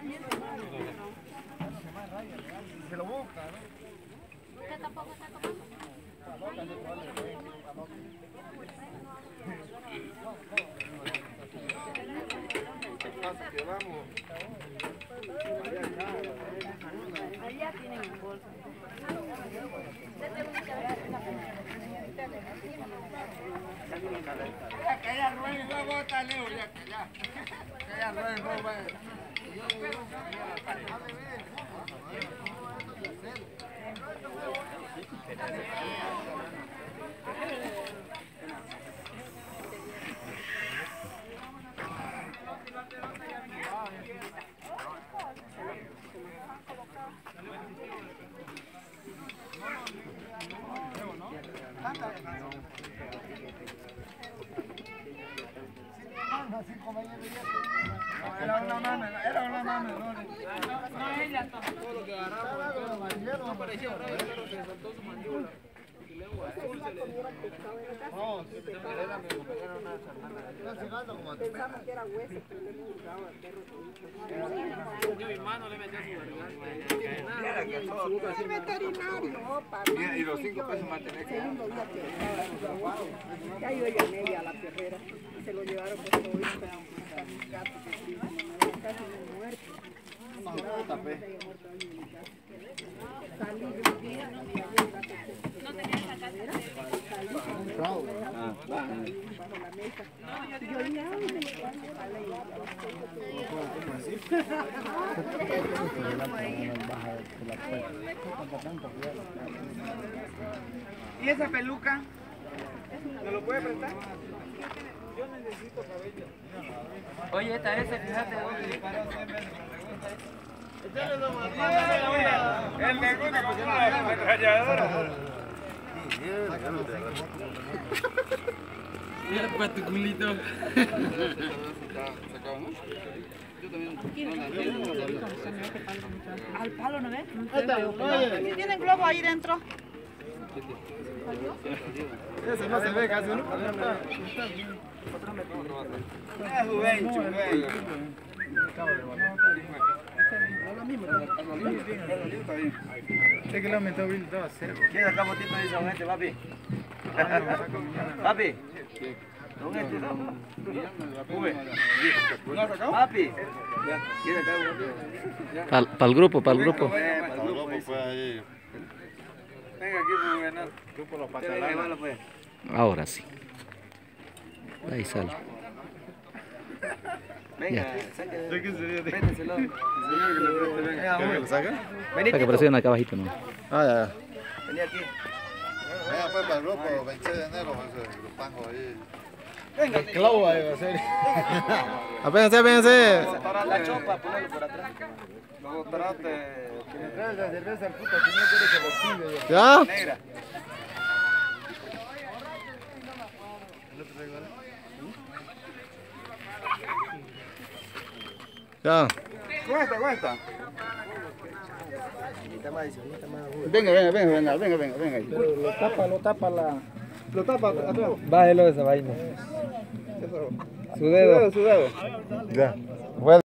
Se lo busca, ¿no? ¿Usted tampoco está tomando? Que vamos. Allá tienen un bolso. Que ella ruede y no bota, Leo, ya, que ya. Que ella ruede y no va. Era una mano, no ella todo lo que agarramos, no parecía un rayo, pero se soltó su mandíbula. Pensamos que era hueso, pero le hemos jugado al perro. Mi hermano le metió su El veterinario, opa. Y los 5 pesos mantener. Segundo día que estaba. Ya yo llamé ya a la perrera. Se lo llevaron por todo esto. Está mi gato que casi me muerto. Salí de un día y había un gato que no tenía esa casa. Salí bajo la mesa. Y yo ya ¿Y esa peluca? ¿Me lo puede prestar? Yo necesito cabello. Oye, esta es, fíjate, El me gusta porque no la ametralladora. mira para tu culito. Al palo, ¿no ves? ¿Y tienen globo ahí dentro? Ese no se ve casi, ¿no? Es juvencho, ¿Qué kilómetro Bill va a hacer? ¿Quieres acá botito de esa gente, papi? Papi. ¿Dónde Papi. ¿Quieres acá botito? Para el grupo, para el grupo. Venga aquí, gobernador. Grupo los patalanes. Ahora sí. Ahí sale. Venga, Vénteselo. ¿Quieres que lo saque? Para que presione acá abajito, ¿no? Ah, ya. Vení aquí. Venga, pues para el grupo, 26 de enero, los pangos ahí. Venga, El clavo ahí va a ser. Apénganse, apénganse. la chopa, ponelo por atrás. Luego trate. Que me traes la cerveza al puto, si no quiere que lo siga. ¿Ya? Negra. Ya. Cuesta. Venga. Lo tapa la. Lo tapa atrás. Bájelo esa vaina. Su dedo. Ya.